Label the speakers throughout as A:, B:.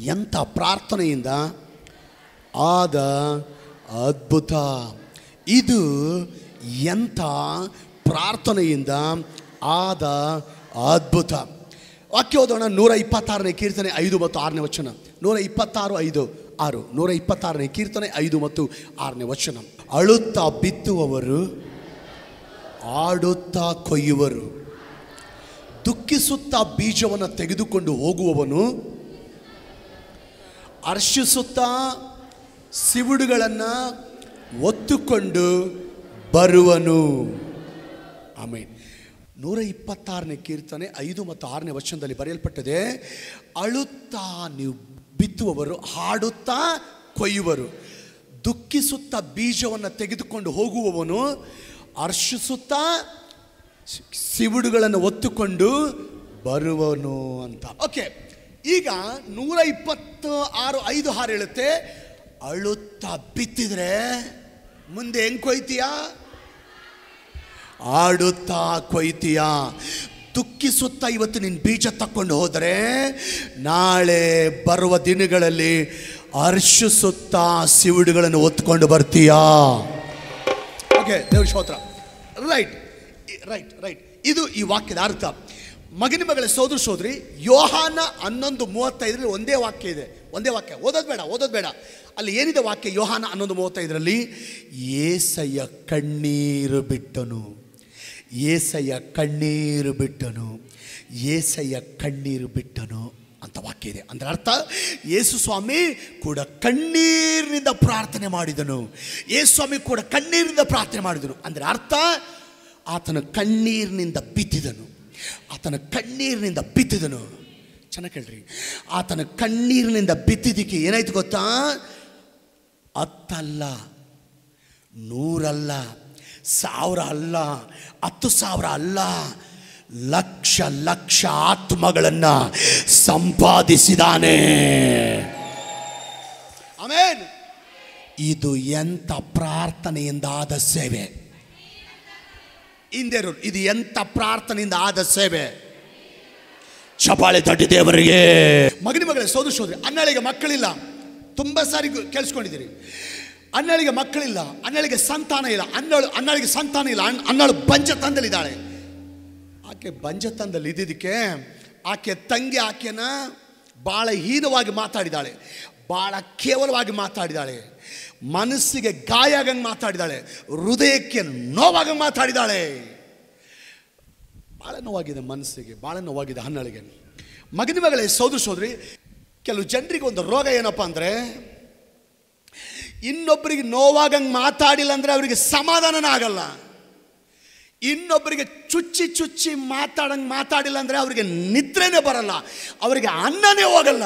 A: ಎಂಥ ಪ್ರಾರ್ಥನೆಯಿಂದ ಆದ ಅದ್ಭುತ. ಇದು ಎಂಥ ಪ್ರಾರ್ಥನೆಯಿಂದ ಆದ ಅದ್ಭುತ. ವಾಕ್ಯ ಓದೋಣ. 126ನೇ ಕೀರ್ತನೆ 5 ಮತ್ತು 6ನೇ ವಚನ. 126:5-6. 126ನೇ ಕೀರ್ತನೆ 5 ಮತ್ತು 6ನೇ ವಚನ. ಅಳುತ್ತಾ ಬಿತ್ತುವವರು ಆಡುತ್ತಾ ಕೊಯ್ಯುವರು, ದುಃಖಿಸುತ್ತಾ ಬೀಜವನ್ನು ತೆಗೆದುಕೊಂಡು ಹೋಗುವವನು ಹರ್ಷಿಸುತ್ತಾ ಸಿವುಡುಗಳನ್ನು ಒತ್ತುಕೊಂಡು ಬರುವನು. ಆಮೇಲೆ 126ನೇ ಕೀರ್ತನೆ 5 ಮತ್ತು 6ನೇ ವಚನದಲ್ಲಿ ಬರೆಯಲ್ಪಟ್ಟಿದೆ, ಅಳುತ್ತಾ ನೀವು ಬಿತ್ತುವವರು ಹಾಡುತ್ತಾ ಕೊಯ್ಯುವರು, ದುಃಖಿಸುತ್ತಾ ಬೀಜವನ್ನು ತೆಗೆದುಕೊಂಡು ಹೋಗುವವನು ಹರ್ಷಿಸುತ್ತಾ ಸಿವುಡುಗಳನ್ನು ಒತ್ತುಕೊಂಡು ಬರುವನು ಅಂತ. ಓಕೆ, ಈಗ 126:5-6 ಹೇಳುತ್ತೆ, ಅಳುತ್ತಾ ಬಿತ್ತಿದ್ರೆ ಮುಂದೆ ಹೆಂಗೆ ಕೊಯ್ತೀಯಾ? ಆಡುತ್ತಾ ಕೊಯ್ತೀಯಾ? ದುಃಖಿಸುತ್ತಾ ಇವತ್ತು ನಿನ್ನ ಬೀಜ ತಕ್ಕೊಂಡು ಹೋದರೆ ನಾಳೆ ಬರುವ ದಿನಗಳಲ್ಲಿ ಹರ್ಷಿಸುತ್ತಾ ಸಿವುಡುಗಳನ್ನು ಒತ್ಕೊಂಡು ಬರ್ತೀಯಾ? ಓಕೆ, ದೇವ್ರ ಸ್ತೋತ್ರ. ರೈಟ್ ರೈಟ್ ರೈಟ್ ಇದು ಈ ವಾಕ್ಯದ ಅರ್ಥ. ಮಗನ ಮಗಳ ಸೋದರ ಸೋದರಿ, ಯೋಹಾನ 11:35 ಒಂದೇ ವಾಕ್ಯ ಇದೆ. ಒಂದೇ ವಾಕ್ಯ, ಓದೋದು ಬೇಡ. ಅಲ್ಲಿ ಏನಿದೆ ವಾಕ್ಯ? ಯೋಹಾನ 11:35 ಏಸಯ್ಯ ಕಣ್ಣೀರು ಬಿಟ್ಟನು, ಏಸಯ್ಯ ಕಣ್ಣೀರು ಬಿಟ್ಟನು, ಏಸಯ್ಯ ಕಣ್ಣೀರು ಬಿಟ್ಟನು ಅಂತ ವಾಕ್ಯ ಇದೆ. ಅಂದರೆ ಅರ್ಥ, ಯೇಸು ಸ್ವಾಮಿ ಕೂಡ ಕಣ್ಣೀರಿನಿಂದ ಪ್ರಾರ್ಥನೆ ಮಾಡಿದನು. ಯೇಸು ಸ್ವಾಮಿ ಕೂಡ ಕಣ್ಣೀರಿನಿಂದ ಪ್ರಾರ್ಥನೆ ಮಾಡಿದನು. ಅಂದರೆ ಅರ್ಥ, ಆತನ ಕಣ್ಣೀರಿನಿಂದ ಬಿತ್ತಿದನು, ಆತನ ಕಣ್ಣೀರಿನಿಂದ ಬಿತ್ತಿದನು. ಚೆನ್ನಾಗಿ ಕೇಳ್ರಿ, ಆತನ ಕಣ್ಣೀರಿನಿಂದ ಬಿತ್ತಿದ್ದಕ್ಕೆ ಏನಾಯ್ತು ಗೊತ್ತಾ? 10 ಅಲ್ಲ, 100 ಅಲ್ಲ, 1000 ಅಲ್ಲ, 10,000 ಅಲ್ಲ, ಲಕ್ಷ ಲಕ್ಷ ಆತ್ಮಗಳನ್ನು ಸಂಪಾದಿಸಿದಾನೆ. ಆಮೆನ್. ಇದು ಎಂಥ ಪ್ರಾರ್ಥನೆಯಿಂದ ಆದ ಸೇವೆ. ಹಿಂದೆ ಇದು ಎಂಥ ಪ್ರಾರ್ಥನೆಯಿಂದ ಆದ ಸೇವೆ. ಚಪಾಳೆ ತಟ್ಟಿ ದೇವರಿಗೆ. ಮಗನ ಮಗಳೇ, ಸೋದರ ಸೋದರಿ, ಅಣ್ಣಳಿಗೆ ಮಕ್ಕಳಿಲ್ಲ. ತುಂಬ ಸಾರಿ ಕೇಳಿಸ್ಕೊಂಡಿದ್ದೀರಿ. ಅಣ್ಣಳಿಗೆ ಮಕ್ಕಳಿಲ್ಲ, ಅಣ್ಣಳಿಗೆ ಸಂತಾನ ಇಲ್ಲ, ಅಣ್ಣಳಿಗೆ ಸಂತಾನ ಇಲ್ಲ, ಅಣ್ಣಳು ಬಂಜತನದಲ್ಲಿದ್ದಾಳೆ. ಆಕೆ ಬಂಜತನದಲ್ಲಿ ಇದ್ದಿದ್ದಕ್ಕೆ ಆಕೆ ತಂಗಿ ಆಕೆನ ಭಾಳ ಹೀನವಾಗಿ ಮಾತಾಡಿದಾಳೆ, ಭಾಳ ಕೇವಲವಾಗಿ ಮಾತಾಡಿದಾಳೆ, ಮನಸ್ಸಿಗೆ ಗಾಯ ಆಗಂಗೆ ಮಾತಾಡಿದಾಳೆ, ಹೃದಯಕ್ಕೆ ನೋವಾಗಂಗೆ ಮಾತಾಡಿದಾಳೆ. ಭಾಳ ನೋವಾಗಿದೆ ಮನಸ್ಸಿಗೆ, ಭಾಳ ನೋವಾಗಿದೆ ಹಣ್ಣಳಿಗೆ. ಮಗನ ಮಗಳೇ, ಸೋದರ ಸೋದರಿ, ಕೆಲವು ಜನರಿಗೆ ಒಂದು ರೋಗ ಏನಪ್ಪ ಅಂದರೆ, ಇನ್ನೊಬ್ಬರಿಗೆ ನೋವಾಗಂಗೆ ಮಾತಾಡಿಲ್ಲ ಅಂದರೆ ಅವರಿಗೆ ಸಮಾಧಾನನೇ ಆಗಲ್ಲ. ಇನ್ನೊಬ್ಬರಿಗೆ ಚುಚ್ಚಿ ಚುಚ್ಚಿ ಮಾತಾಡಿಲ್ಲ ಅಂದರೆ ಅವರಿಗೆ ನಿದ್ರೆನೇ ಬರಲ್ಲ, ಅವರಿಗೆ ಅನ್ನನೇ ಹೋಗಲ್ಲ.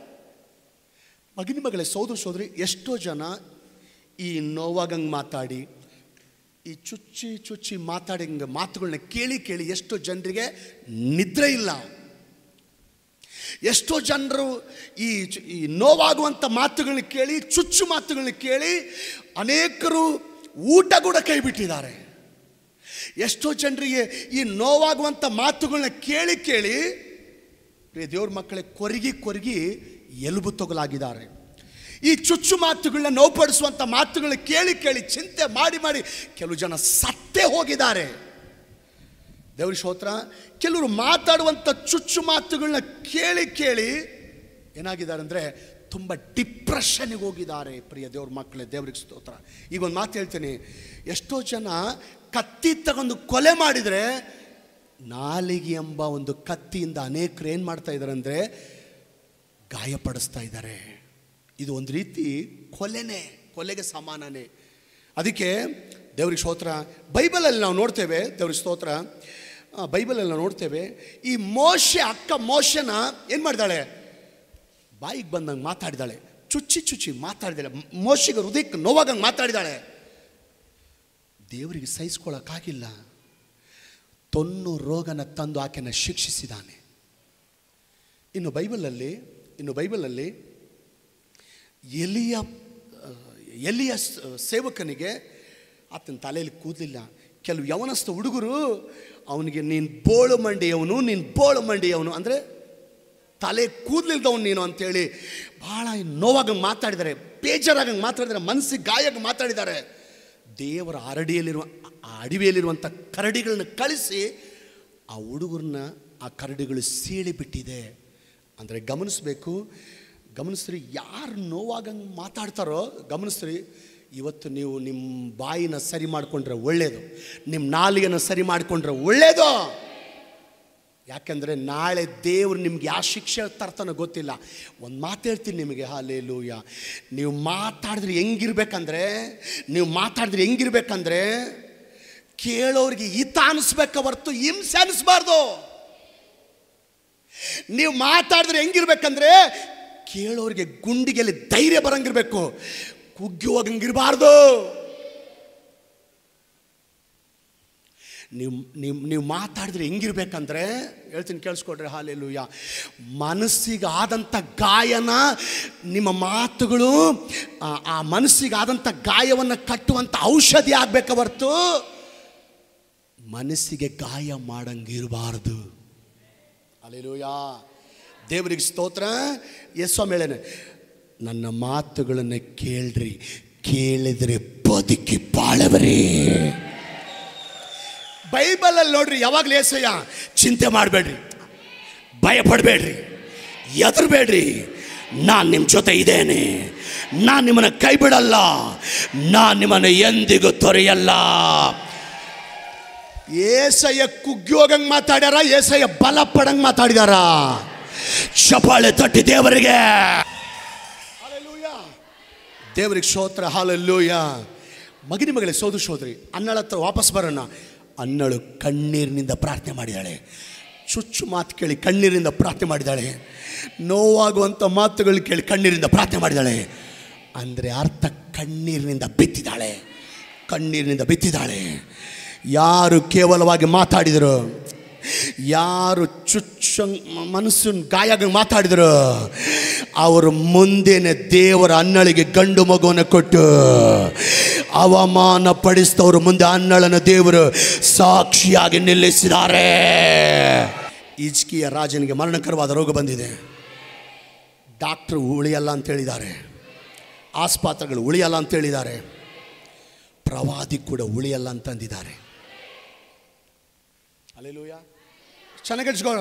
A: ಮಗನ ಮಗಳೇ, ಸೋದರ ಸೋದರಿ, ಎಷ್ಟೋ ಜನ ಈ ನೋವಾಗಂಗೆ ಮಾತಾಡಿ, ಈ ಚುಚ್ಚಿ ಚುಚ್ಚಿ ಮಾತಾಡಂಗೆ ಮಾತುಗಳನ್ನ ಕೇಳಿ ಕೇಳಿ ಎಷ್ಟೋ ಜನರಿಗೆ ನಿದ್ರೆ ಇಲ್ಲ. ಎಷ್ಟೋ ಜನರು ಈ ನೋವಾಗುವಂಥ ಮಾತುಗಳನ್ನ ಕೇಳಿ, ಚುಚ್ಚು ಮಾತುಗಳನ್ನ ಕೇಳಿ ಅನೇಕರು ಊಟ ಕೂಡ ಕೈ ಬಿಟ್ಟಿದ್ದಾರೆ. ಎಷ್ಟೋ ಜನರಿಗೆ ಈ ನೋವಾಗುವಂಥ ಮಾತುಗಳನ್ನ ಕೇಳಿ ಕೇಳಿ ದೇವ್ರ ಮಕ್ಕಳೇ ಕೊರಗಿ ಕೊರಗಿ ಎಲುಬು ತೊಗಲಾಗಿದ್ದಾರೆ. ಈ ಚುಚ್ಚು ಮಾತುಗಳನ್ನ ನೋವುಪಡಿಸುವಂಥ ಮಾತುಗಳನ್ನ ಕೇಳಿ ಕೇಳಿ ಚಿಂತೆ ಮಾಡಿ ಮಾಡಿ ಕೆಲವು ಜನ ಸತ್ತೇ ಹೋಗಿದ್ದಾರೆ. ದೇವ್ರ ಸ್ತೋತ್ರ. ಕೆಲವರು ಮಾತಾಡುವಂಥ ಚುಚ್ಚು ಮಾತುಗಳನ್ನ ಕೇಳಿ ಕೇಳಿ ಏನಾಗಿದ್ದಾರೆ ಅಂದರೆ ತುಂಬ ಡಿಪ್ರೆಷನ್ಗೆ ಹೋಗಿದ್ದಾರೆ. ಪ್ರಿಯ ದೇವ್ರ ಮಕ್ಕಳೇ, ದೇವ್ರಿಗೆ ಸ್ತೋತ್ರ. ಈಗ ಒಂದು ಮಾತು ಹೇಳ್ತೀನಿ, ಎಷ್ಟೋ ಜನ ಕತ್ತಿ ತಗೊಂಡು ಕೊಲೆ ಮಾಡಿದರೆ ನಾಲಿಗೆ ಎಂಬ ಒಂದು ಕತ್ತಿಯಿಂದ ಅನೇಕರು ಏನು ಮಾಡ್ತಾ ಇದ್ದಾರೆ ಅಂದರೆ ಗಾಯಪಡಿಸ್ತಾ ಇದ್ದಾರೆ. ಇದು ಒಂದು ರೀತಿ ಕೊಲೆಗೆ ಸಮಾನನೇ. ಅದಕ್ಕೆ ದೇವ್ರಿಗೆ ಸ್ತೋತ್ರ. ಬೈಬಲಲ್ಲಿ ನಾವು ನೋಡ್ತೇವೆ, ದೇವ್ರಿಗೆ ಸ್ತೋತ್ರ, ಬೈಬಲಲ್ಲಿ ನಾವು ನೋಡ್ತೇವೆ, ಈ ಅಕ್ಕ ಮೋಶೆನ ಏನು ಮಾಡಿದಾಳೆ? ಬಾಯಿಗೆ ಬಂದಂಗೆ ಮಾತಾಡಿದಾಳೆ, ಚುಚ್ಚಿ ಚುಚ್ಚಿ ಮಾತಾಡಿದಾಳೆ, ಮೋಶೆಗೆ ಹೃದಯಕ್ಕೆ ನೋವಾಗಂಗೆ ಮಾತಾಡಿದಾಳೆ. ದೇವರಿಗೆ ಸಹಿಸ್ಕೊಳ್ಳೋಕ್ಕಾಗಿಲ್ಲ. 90 ರೋಗನ ತಂದು ಆಕೆನ ಶಿಕ್ಷಿಸಿದ್ದಾನೆ. ಇನ್ನು ಬೈಬಲಲ್ಲಿ ಎಲಿಯ ಸೇವಕನಿಗೆ ಆತನ ತಲೆಯಲ್ಲಿ ಕೂದಲಿಲ್ಲ. ಕೆಲವು ಯವನಸ್ಥ ಹುಡುಗರು ಅವನಿಗೆ ನೀನು ಬೋಳು ಮಂಡಿಯವನು ಅಂದರೆ ತಲೆ ಕೂದಲಿಲ್ದವನು ನೀನು ಅಂತೇಳಿ ಭಾಳ ನೋವಾಗಂಗೆ ಮಾತಾಡಿದ್ದಾರೆ, ಬೇಜಾರಾಗಂಗೆ ಮಾತಾಡಿದ್ದಾರೆ, ಮನಸ್ಸಿಗೆ ಗಾಯಕ್ಕೆ ಮಾತಾಡಿದ್ದಾರೆ. ದೇವರ ಅಡವಿಯಲ್ಲಿರುವಂಥ ಕರಡಿಗಳನ್ನ ಕಳಿಸಿ ಆ ಹುಡುಗರನ್ನ ಆ ಕರಡಿಗಳು ಸೀಳಿಬಿಟ್ಟಿದೆ. ಅಂದರೆ ಗಮನಿಸ್ರಿ, ಯಾರು ನೋವಾಗಂಗೆ ಮಾತಾಡ್ತಾರೋ ಗಮನಿಸ್ರಿ. ಇವತ್ತು ನೀವು ನಿಮ್ಮ ಬಾಯಿನ ಸರಿ ಮಾಡಿಕೊಂಡ್ರೆ ಒಳ್ಳೆಯದು, ನಿಮ್ಮ ನಾಲಿಗೆನ ಸರಿ ಮಾಡಿಕೊಂಡ್ರೆ ಒಳ್ಳೆಯದು. ಯಾಕೆಂದರೆ ನಾಳೆ ದೇವರು ನಿಮ್ಗೆ ಯಾವ ಶಿಕ್ಷೆ ತರ್ತಾನೋ ಗೊತ್ತಿಲ್ಲ. ಒಂದು ಮಾತು ಹೇಳ್ತೀನಿ ನಿಮಗೆ, ಹಲ್ಲೆಲೂಯಾ. ನೀವು ಮಾತಾಡಿದ್ರೆ ಹೆಂಗಿರ್ಬೇಕಂದ್ರೆ ಕೇಳೋರಿಗೆ ಹಿತ ಅನಿಸ್ಬೇಕ ಹೊರತು ಹಿಂಸೆ ಅನಿಸ್ಬಾರ್ದು. ನೀವು ಮಾತಾಡಿದ್ರೆ ಹೆಂಗಿರ್ಬೇಕಂದ್ರೆ ಕೇಳೋರಿಗೆ ಗುಂಡಿಗೆಲ್ಲಿ ಧೈರ್ಯ ಬರಂಗಿರ್ಬೇಕು, ಕುಗ್ಗಿ ಹೋಗಂಗಿರಬಾರ್ದು. ನೀವು ಮಾತಾಡಿದ್ರೆ ಹೆಂಗಿರ್ಬೇಕಂದ್ರೆ ಹೇಳ್ತೀನಿ ಕೇಳಿಸ್ಕೊಡ್ರಿ, ಹಲ್ಲೆಲೂಯಾ. ಮನಸ್ಸಿಗಾದಂಥ ಗಾಯನ ನಿಮ್ಮ ಮಾತುಗಳು ಆ ಮನಸ್ಸಿಗಾದಂಥ ಗಾಯವನ್ನು ಕಟ್ಟುವಂಥ ಔಷಧಿ ಆಗಬೇಕ ಹೊರತು ಮನಸ್ಸಿಗೆ ಗಾಯ ಮಾಡಂಗಿರಬಾರ್ದು. ಹಲ್ಲೆಲೂಯಾ. ದೇವರಿಗೆ ಸ್ತೋತ್ರ. ಯೇಸ್ವಾಮಿ ಹೇಳೇನೆ, ನನ್ನ ಮಾತುಗಳನ್ನು ಕೇಳ್ರಿ, ಕೇಳಿದರೆ ಬದುಕಿ ಬಾಳವರೇ. ಬೈಬಲಲ್ಲಿ ನೋಡ್ರಿ, ಯಾವಾಗಲೂ ಏಸಯ್ಯ ಚಿಂತೆ ಮಾಡಬೇಡ್ರಿ, ಭಯಪಡಬೇಡ್ರಿ, ಹೆದರಬೇಡ್ರಿ, ನಾನು ನಿಮ್ಮ ಜೊತೆ ಇದ್ದೇನೆ, ನಾನು ನಿಮ್ಮನ್ನು ಕೈ ಬಿಡಲ್ಲ, ನಾನು ನಿಮ್ಮನ್ನು ಎಂದಿಗೂ ತೊರೆಯಲ್ಲ. ಏಸಯ್ಯ ಕುಗ್ಗಿ ಹೋಗಂಗೆ ಮಾತಾಡ್ಯಾರ, ಏಸಯ್ಯ ಬಲ ಪಡಂಗೆ ಮಾತಾಡಿದಾರ. ಚಪ್ಪಾಳೆ ತಟ್ಟಿ ದೇವರಿಗೆ. ದೇವರಿಗೆ ಸ್ತೋತ್ರ. ಹಲ್ಲೆಲೂಯಾ. ಮಗನಿ ಮಗಳೇ, ಸೋದರಿ ಅಣ್ಣಳ ಹತ್ರ ವಾಪಸ್ ಬರೋಣ. ಅಣ್ಣಳು ಕಣ್ಣೀರಿನಿಂದ ಪ್ರಾರ್ಥನೆ ಮಾಡಿದಾಳೆ. ಚುಚ್ಚು ಮಾತು ಕೇಳಿ ಕಣ್ಣೀರಿಂದ ಪ್ರಾರ್ಥನೆ ಮಾಡಿದಾಳೆ. ನೋವಾಗುವಂಥ ಮಾತುಗಳು ಕೇಳಿ ಕಣ್ಣೀರಿಂದ ಪ್ರಾರ್ಥನೆ ಮಾಡಿದಾಳೆ. ಅಂದರೆ ಅರ್ಥ ಕಣ್ಣೀರಿನಿಂದ ಬಿತ್ತಿದ್ದಾಳೆ. ಯಾರು ಕೇವಲವಾಗಿ ಮಾತಾಡಿದರು, ಯಾರು ಮನಸ್ಸನ್ನು ಗಾಯ ಮಾತಾಡಿದರು, ಅವರು ಮುಂದೆನೆ ದೇವರ ಅಣ್ಣಳಿಗೆ ಗಂಡು ಮಗುವನ್ನು ಕೊಟ್ಟು ಅವಮಾನ ಪಡಿಸಿದವರು ಮುಂದೆ ಅಣ್ಣಳನ್ನು ದೇವರು ಸಾಕ್ಷಿಯಾಗಿ ನಿಲ್ಲಿಸಿದ್ದಾರೆ. ಹಿಜ್ಕೀಯ ರಾಜನಿಗೆ ಮರಣಕರವಾದ ರೋಗ ಬಂದಿದೆ. ಡಾಕ್ಟ್ರು ಉಳಿಯಲ್ಲ ಅಂತೇಳಿದ್ದಾರೆ, ಆಸ್ಪತ್ರೆಗಳು ಉಳಿಯಲ್ಲ ಅಂತೇಳಿದ್ದಾರೆ, ಪ್ರವಾದಿ ಕೂಡ ಉಳಿಯಲ್ಲ ಅಂತಂದಿದ್ದಾರೆ. ಹಲ್ಲೆಲೂಯಾ. ಚೆನ್ನಾಗಿಡ್ಸ್ಕೊ.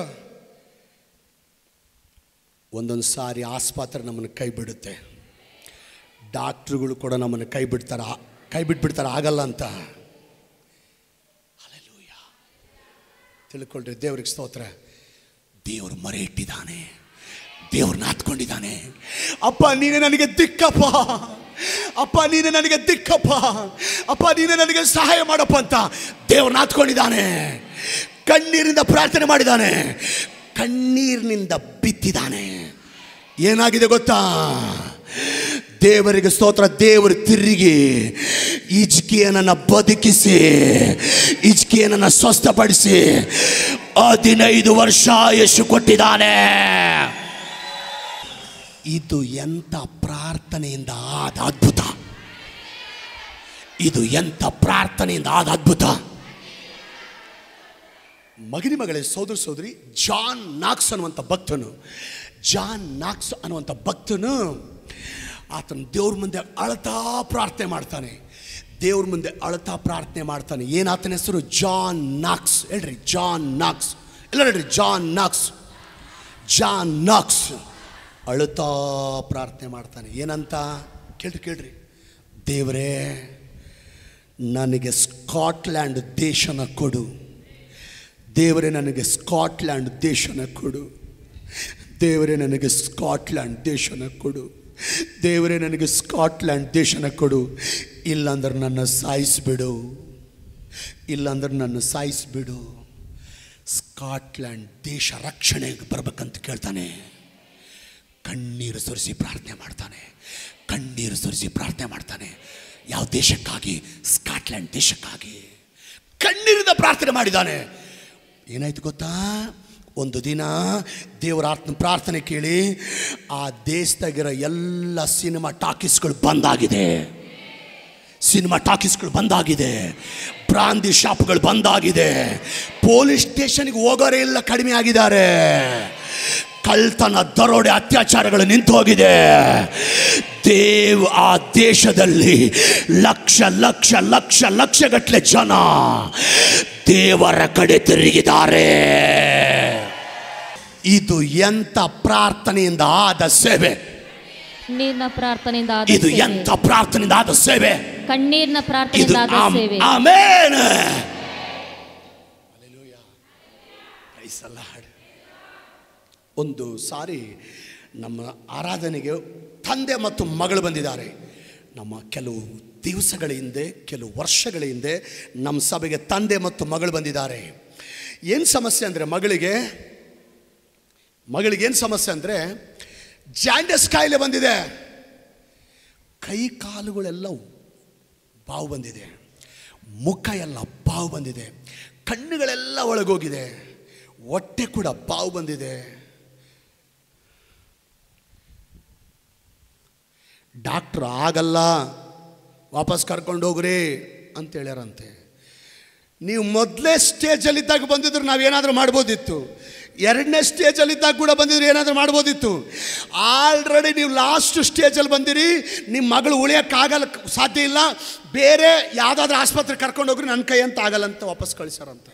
A: ಒಂದೊಂದು ಸಾರಿ ಆಸ್ಪತ್ರೆ ನಮ್ಮನ್ನು ಕೈ ಬಿಡುತ್ತೆ, ಡಾಕ್ಟ್ರುಗಳು ಕೂಡ ನಮ್ಮನ್ನು ಕೈ ಬಿಟ್ಬಿಡ್ತಾರೆ ಆಗಲ್ಲ ಅಂತ. ಹಲ್ಲೆಲೂಯಾ. ತಿಳ್ಕೊಳ್ರಿ. ದೇವ್ರಿಗೆ ಸ್ತೋತ್ರ. ದೇವರು ಮರೆ ಇಟ್ಟಿದ್ದಾನೆ, ದೇವ್ರು ನಾತ್ಕೊಂಡಿದ್ದಾನೆ. ಅಪ್ಪ ನೀನೇ ನನಗೆ ದಿಕ್ಕಪ್ಪ, ಅಪ್ಪ ನೀನೇ ನನಗೆ ದಿಕ್ಕಪ್ಪ, ಅಪ್ಪ ನೀನೇ ನನಗೆ ಸಹಾಯ ಮಾಡಪ್ಪ ಅಂತ ದೇವ್ರು ನಾತ್ಕೊಂಡಿದ್ದಾನೆ. ಕಣ್ಣೀರಿಂದ ಪ್ರಾರ್ಥನೆ ಮಾಡಿದ್ದಾನೆ, ಕಣ್ಣೀರಿನಿಂದ ಬಿತ್ತಿದ್ದಾನೆ. ಏನಾಗಿದೆ ಗೊತ್ತಾ? ದೇವರಿಗೆ ಸ್ತೋತ್ರ. ದೇವರು ತಿರುಗಿ ಹಿಜ್ಕೀಯನನ್ನು ಬದುಕಿಸಿ, ಹಿಜ್ಕೀಯನನ್ನು ಸ್ವಸ್ಥಪಡಿಸಿ 15 ವರ್ಷ ಆಯುಷ್ಯ ಕೊಟ್ಟಿದ್ದಾನೆ. ಇದು ಎಂಥ ಪ್ರಾರ್ಥನೆಯಿಂದ ಆದ ಅದ್ಭುತ! ಇದು ಎಂಥ ಪ್ರಾರ್ಥನೆಯಿಂದ ಆದ ಅದ್ಭುತ! ಮಗನಿ ಮಗಳೇ, ಸೋದರಿ, ಜಾನ್ ನಾಕ್ಸ್ ಅನ್ನುವಂಥ ಭಕ್ತನು ಆತನು ದೇವ್ರ ಮುಂದೆ ಅಳತಾ ಪ್ರಾರ್ಥನೆ ಮಾಡ್ತಾನೆ. ಏನು ಆತನ ಹೆಸರು? John Knox. ಹೇಳ್ರಿ, ಜಾನ್ ನಾಕ್ಸ್. ಎಲ್ಲ ಹೇಳ್ರಿ, ಜಾನ್ ನಾಕ್ಸ್. ಅಳುತ್ತಾ ಪ್ರಾರ್ಥನೆ ಮಾಡ್ತಾನೆ. ಏನಂತ ಕೇಳ್ರಿ. ದೇವರೇ, ನನಗೆ ಸ್ಕಾಟ್ಲ್ಯಾಂಡ್ ದೇಶನ ಕೊಡು. ದೇವರೇ, ನನಗೆ ಸ್ಕಾಟ್ಲ್ಯಾಂಡ್ ದೇಶನ ಕೊಡು. ದೇವರೇ, ನನಗೆ ಸ್ಕಾಟ್ಲ್ಯಾಂಡ್ ದೇಶನ ಕೊಡು. ದೇವರೇ, ನನಗೆ ಸ್ಕಾಟ್ಲ್ಯಾಂಡ್ ದೇಶನ ಕೊಡು. ಇಲ್ಲಾಂದ್ರೆ ನನ್ನ ಸಾಯಿಸ್ಬಿಡು. ಸ್ಕಾಟ್ಲ್ಯಾಂಡ್ ದೇಶ ರಕ್ಷಣೆಗೆ ಬರ್ಬೇಕಂತ ಕೇಳ್ತಾನೆ. ಕಣ್ಣೀರು ಸುರಿಸಿ ಪ್ರಾರ್ಥನೆ ಮಾಡ್ತಾನೆ. ಯಾವ ದೇಶಕ್ಕಾಗಿ? ಸ್ಕಾಟ್ಲ್ಯಾಂಡ್ ದೇಶಕ್ಕಾಗಿ ಕಣ್ಣೀರಿಂದ ಪ್ರಾರ್ಥನೆ ಮಾಡಿದ್ದಾನೆ. ಏನಾಯ್ತು ಗೊತ್ತಾ? ಒಂದು ದಿನ ದೇವರ ಪ್ರಾರ್ಥನೆ ಕೇಳಿ ಆ ದೇಶದಾಗಿರೋ ಎಲ್ಲ ಸಿನಿಮಾ ಟಾಕೀಸ್ಗಳು ಬಂದಾಗಿದೆ. ಬ್ರಾಂದಿ ಶಾಪ್ಗಳು ಬಂದಾಗಿದೆ. ಪೊಲೀಸ್ ಸ್ಟೇಷನ್ಗೆ ಹೋಗೋರೇ ಎಲ್ಲ ಕಡಿಮೆ ಆಗಿದ್ದಾರೆ. ಕಳ್ತನ, ದರೋಡೆ, ಅತ್ಯಾಚಾರಗಳು ನಿಂತು ಹೋಗಿದೆ. ಆ ದೇಶದಲ್ಲಿ ಲಕ್ಷ ಲಕ್ಷ ಲಕ್ಷ ಲಕ್ಷಗಟ್ಟಲೆ ಜನ ದೇವರ ಕಡೆ ತಿರುಗಿದ್ದಾರೆ. ಇದು ಎಂತ ಪ್ರಾರ್ಥನೆಯಿಂದ ಆದ ಸೇವೆ!
B: ಕಣ್ಣೀರಿನ ಪ್ರಾರ್ಥನೆಯಿಂದ ಆದ
A: ಇದು ಎಂತ ಪ್ರಾರ್ಥನೆಯಿಂದ ಆದ ಸೇವೆ!
B: ಕಣ್ಣೀರಿನ ಪ್ರಾರ್ಥನೆಯಿಂದ ಆದ ಸೇವೆ.
A: Amen. Hallelujah. Praise the lord. ಒಂದು ಸಾರಿ ನಮ್ಮ ಆರಾಧನೆಗೆ ತಂದೆ ಮತ್ತು ಮಗಳು ಬಂದಿದ್ದಾರೆ. ನಮ್ಮ ಕೆಲವು ದಿವಸಗಳ ಹಿಂದೆ, ಕೆಲವು ವರ್ಷಗಳ ಹಿಂದೆ ನಮ್ಮ ಸಭೆಗೆ ತಂದೆ ಮತ್ತು ಮಗಳು ಬಂದಿದ್ದಾರೆ. ಏನು ಸಮಸ್ಯೆ ಅಂದರೆ ಮಗಳಿಗೇನು ಸಮಸ್ಯೆ ಅಂದರೆ ಜಾಂಡಸ್ ಕಾಯಿಲೆ ಬಂದಿದೆ. ಕೈ ಕಾಲುಗಳೆಲ್ಲ ಬಾವು ಬಂದಿದೆ, ಮುಖ ಎಲ್ಲ ಬಾವು ಬಂದಿದೆ, ಕಣ್ಣುಗಳೆಲ್ಲ ಒಳಗೋಗಿದೆ, ಹೊಟ್ಟೆ ಕೂಡ ಬಾವು ಬಂದಿದೆ. ಡಾಕ್ಟ್ರು ಆಗಲ್ಲ, ವಾಪಸ್ ಕರ್ಕೊಂಡು ಹೋಗ್ರಿ ಅಂತ ಹೇಳ್ಯಾರಂತೆ. ನೀವು ಮೊದಲೇ ಸ್ಟೇಜಲ್ಲಿದ್ದಾಗ ಬಂದಿದ್ರು ನಾವೇನಾದರೂ ಮಾಡ್ಬೋದಿತ್ತು. ಎರಡನೇ ಸ್ಟೇಜಲ್ಲಿದ್ದಾಗ ಕೂಡ ಬಂದಿದ್ರು ಏನಾದರೂ ಮಾಡ್ಬೋದಿತ್ತು. ಆಲ್ರೆಡಿ ನೀವು ಲಾಸ್ಟ್ ಸ್ಟೇಜಲ್ಲಿ ಬಂದಿರಿ. ನಿಮ್ಮ ಮಗಳು ಉಳಿಯೋಕ್ಕಾಗಲ್ಲ, ಸಾಧ್ಯ ಇಲ್ಲ, ಬೇರೆ ಯಾವುದಾದ್ರೂ ಆಸ್ಪತ್ರೆಗೆ ಕರ್ಕೊಂಡು ಹೋಗ್ರಿ, ನನ್ನ ಕೈ ಅಂತ ಆಗಲ್ಲ ಅಂತ ವಾಪಸ್ ಕಳಿಸ್ಯಾರಂತೆ.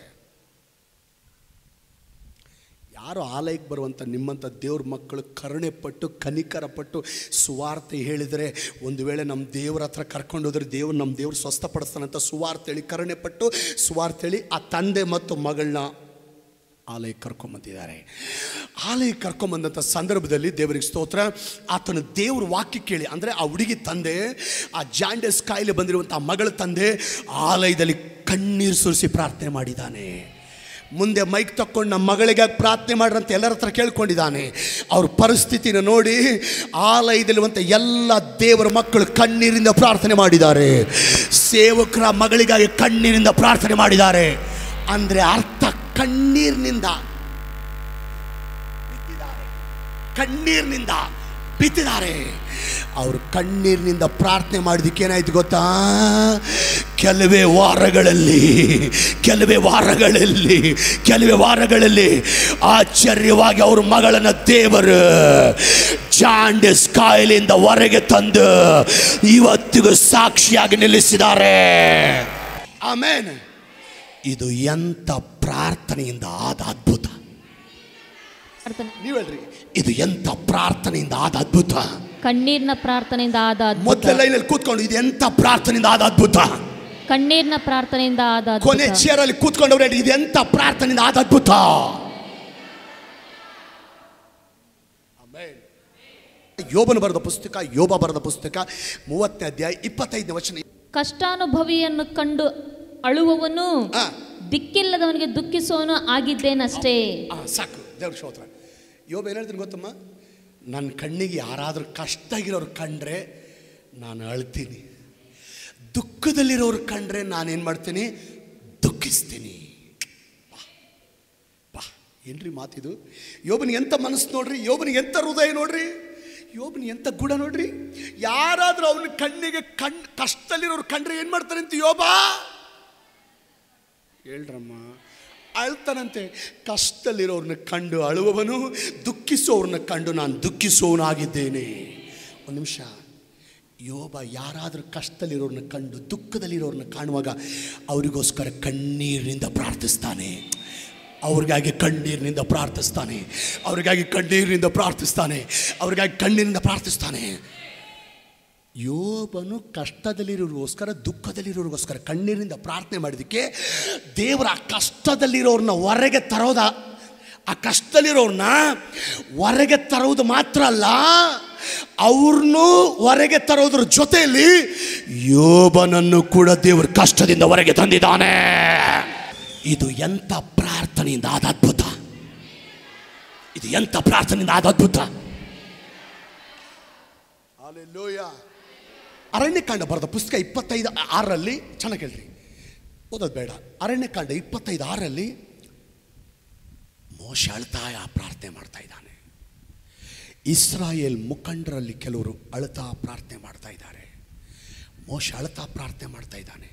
A: ಯಾರು ಆಲಯಕ್ಕೆ ಬರುವಂಥ ನಿಮ್ಮಂಥ ದೇವ್ರ ಮಕ್ಕಳು ಕರುಣೆ ಪಟ್ಟು ಕನಿಕರ ಪಟ್ಟು ಸುವಾರ್ತೆ ಹೇಳಿದರೆ, ಒಂದು ವೇಳೆ ನಮ್ಮ ದೇವ್ರ ಹತ್ರ ಕರ್ಕೊಂಡು ಹೋದರೆ ನಮ್ಮ ದೇವ್ರು ಸ್ವಸ್ಥಪಡಿಸ್ತಾನಂತ ಸುವಾರ್ತೆ ಹೇಳಿ, ಕರುಣೆ ಪಟ್ಟು ಸುವಾರ್ತೆ ಹೇಳಿ ಆ ತಂದೆ ಮತ್ತು ಮಗಳನ್ನ ಆಲಯಕ್ಕೆ ಕರ್ಕೊಂಬಂದಿದ್ದಾರೆ. ಆಲಯಕ್ಕೆ ಕರ್ಕೊಂಬಂದಂಥ ಸಂದರ್ಭದಲ್ಲಿ ದೇವರಿಗೆ ಸ್ತೋತ್ರ, ಆತನ ದೇವ್ರ ವಾಕ್ಯ ಕೇಳಿ, ಅಂದರೆ ಆ ಹುಡುಗಿ ತಂದೆ, ಆ ಜಾಂಡಸ್ ಕಾಯಿಲೆ ಬಂದಿರುವಂಥ ಮಗಳ ತಂದೆ ಆಲಯದಲ್ಲಿ ಕಣ್ಣೀರು ಸುರಿಸಿ ಪ್ರಾರ್ಥನೆ ಮಾಡಿದ್ದಾನೆ. ಮುಂದೆ ಮೈಕ್ ತಕ್ಕೊಂಡು ನಮ್ಮ ಮಗಳಿಗೆ ಪ್ರಾರ್ಥನೆ ಮಾಡ್ರಂತ ಎಲ್ಲರ ಹತ್ರ ಕೇಳ್ಕೊಂಡಿದ್ದಾನೆ. ಅವ್ರ ಪರಿಸ್ಥಿತಿನ ನೋಡಿ ಆಲಯದಲ್ಲಿರುವಂಥ ಎಲ್ಲ ದೇವರ ಮಕ್ಕಳು ಕಣ್ಣೀರಿಂದ ಪ್ರಾರ್ಥನೆ ಮಾಡಿದ್ದಾರೆ. ಸೇವಕರ ಮಗಳಿಗಾಗಿ ಕಣ್ಣೀರಿಂದ ಪ್ರಾರ್ಥನೆ ಮಾಡಿದ್ದಾರೆ. ಅಂದರೆ ಅರ್ಥ ಕಣ್ಣೀರಿನಿಂದ ಬಿತ್ತಿದ್ದಾರೆ. ಅವರು ಕಣ್ಣೀರಿನಿಂದ ಪ್ರಾರ್ಥನೆ ಮಾಡಿದಕ್ಕೆ ಏನಾಯ್ತು ಗೊತ್ತಾ? ಕೆಲವೇ ವಾರಗಳಲ್ಲಿ ಆಶ್ಚರ್ಯವಾಗಿ ಅವ್ರ ಮಗಳನ್ನ ದೇವರು ಜಾಂಡೀಸ್ ಕಾಯಿಲೆಯಿಂದ ಹೊರಗೆ ತಂದು ಇವತ್ತಿಗೂ ಸಾಕ್ಷಿಯಾಗಿ ನಿಲ್ಲಿಸಿದ್ದಾರೆ. ಆಮೇನ್. ಇದು ಎಂತ ಪ್ರಾರ್ಥನೆಯಿಂದ ಆದ ಅದ್ಭುತ! ನೀವು ಹೇಳ್ರಿ, ಇದು ಎಂತ ಪ್ರಾರ್ಥನೆಯಿಂದ ಆದ ಅದ್ಭುತ!
B: ಕಣ್ಣೀರಿನ ಪ್ರಾರ್ಥನೆಯಿಂದ ಆದ ಅದ್ಭುತ.
A: ಮೊದಲ ಲೈನಲ್ಲಿ ಕೂತ್ಕೊಂಡು ಇದು ಎಂತ ಪ್ರಾರ್ಥನೆಯಿಂದ ಆದ ಅದ್ಭುತ!
B: ಕಣ್ಣೀರಿನ ಪ್ರಾರ್ಥನೆಯಿಂದ ಆದ ಅದ್ಭುತ.
A: ಕೊನೆ ಚೇರಲ್ಲಿ ಕೂತ್ಕೊಂಡವ್ರೆ, ಇದು ಎಂತ ಪ್ರಾರ್ಥನೆಯಿಂದ ಆದ ಅದ್ಭುತ! ಯೋಬ ಬರೆದ ಪುಸ್ತಕ 30ನೇ ಅಧ್ಯಾಯ 25ನೇ ವಚನ.
B: ಕಷ್ಟಾನುಭವಿಯನ್ನು ಕಂಡು ಅಳುವವನು ದಿಕ್ಕಿಲ್ಲದವನಿಗೆ ದುಃಖಿಸೋನು ಆಗಿದ್ದೇನಷ್ಟೇ.
A: ಸಾಕು, ದೇವ್ರ ಸ್ತೋತ್ರ. ಯೋಬ ಏನು ಹೇಳ್ತೀನಿ ಗೊತ್ತಮ್ಮ? ನನ್ನ ಕಣ್ಣಿಗೆ ಯಾರಾದರೂ ಕಷ್ಟ ಆಗಿರೋರು ಕಂಡ್ರೆ ನಾನು ಅಳ್ತೀನಿ, ದುಃಖದಲ್ಲಿರೋರು ಕಂಡ್ರೆ ನಾನೇನು ಮಾಡ್ತೀನಿ? ದುಃಖಿಸ್ತೀನಿ. ಏನ್ರಿ ಮಾತಿದು? ಯೋಬನಿಗೆ ಎಂಥ ಮನಸ್ಸು ನೋಡ್ರಿ, ಯೋಬನಿಗೆ ಎಂಥ ಹೃದಯ ನೋಡ್ರಿ, ಯೋಬನಿಗೆ ಎಂಥ ಗುಣ ನೋಡ್ರಿ. ಯಾರಾದರೂ ಅವನ ಕಣ್ಣಿಗೆ ಕಷ್ಟದಲ್ಲಿರೋರು ಕಂಡ್ರೆ ಏನು ಮಾಡ್ತಾರೆ ಅಂತ ಯೋಬ ಹೇಳ್ರಮ್ಮ? ಅಳ್ತಾನಂತೆ. ಕಷ್ಟದಲ್ಲಿರೋರನ್ನ ಕಂಡು ಅಳುವವನು, ದುಃಖಿಸೋರನ್ನ ಕಂಡು ನಾನು ದುಃಖಿಸೋನಾಗಿದ್ದೇನೆ. ಒಂದು ನಿಮಿಷ. ಯೋಬ ಯಾರಾದರೂ ಕಷ್ಟದಲ್ಲಿರೋರನ್ನ ಕಂಡು ದುಃಖದಲ್ಲಿರೋರನ್ನ ಕಾಣುವಾಗ ಅವರಿಗೋಸ್ಕರ ಕಣ್ಣೀರಿನಿಂದ ಪ್ರಾರ್ಥಿಸ್ತಾನೆ. ಅವ್ರಿಗಾಗಿ ಕಣ್ಣೀರಿನಿಂದ ಪ್ರಾರ್ಥಿಸ್ತಾನೆ. ಯೋಬನು ಕಷ್ಟದಲ್ಲಿರೋರಿಗೋಸ್ಕರ, ದುಃಖದಲ್ಲಿರೋರಿಗೋಸ್ಕರ ಕಣ್ಣೀರಿನಿಂದ ಪ್ರಾರ್ಥನೆ ಮಾಡಿದ್ದಕ್ಕೆ ದೇವರ ಆ ಕಷ್ಟದಲ್ಲಿರೋರನ್ನ ಹೊರಗೆ ತರೋದ, ಆ ಕಷ್ಟದಲ್ಲಿರೋರನ್ನ ಹೊರಗೆ ತರೋದು ಮಾತ್ರ ಅಲ್ಲ, ಅವ್ರನ್ನೂ ಹೊರಗೆ ತರೋದ್ರ ಜೊತೆಯಲ್ಲಿ ಯೋಬನನ್ನು ಕೂಡ ದೇವರು ಕಷ್ಟದಿಂದ ಹೊರಗೆ ತಂದಿದ್ದಾನೆ. ಇದು ಎಂಥ ಪ್ರಾರ್ಥನೆಯಿಂದ ಆದ ಅದ್ಭುತ! ಹಲ್ಲೆಲೂಯಾ. ಅರಣ್ಯಕಾಂಡ ಬರೆದ ಪುಸ್ತಕ 25:6 ಚೆನ್ನಾಗಿ ಹೇಳ್ರಿ, ಓದೋದು ಬೇಡ. ಅರಣ್ಯಕಾಂಡ 25:6 ಮೋಶೆ ಅಳ್ತಾ ಪ್ರಾರ್ಥನೆ ಮಾಡ್ತಾ ಇದ್ದಾನೆ. ಇಸ್ರಾಯೇಲ್ ಮುಖಂಡರಲ್ಲಿ ಕೆಲವರು ಅಳ್ತಾ ಪ್ರಾರ್ಥನೆ ಮಾಡ್ತಾ ಇದ್ದಾರೆ. ಮೋಶೆ ಅಳ್ತಾ ಪ್ರಾರ್ಥನೆ ಮಾಡ್ತಾ ಇದ್ದಾನೆ.